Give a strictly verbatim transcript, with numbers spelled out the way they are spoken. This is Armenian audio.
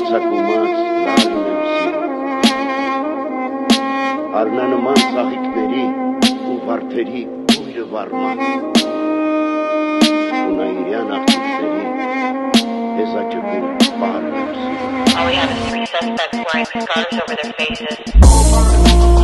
Արձակումած լարին եմ սիրում, արնանման ծաղիքների ու վարդերի ույրը վարման, ու նայիրյան աղջիկների հեզաճպին պարն եմ սիրում. All we have is three suspects wearing scarves over their faces.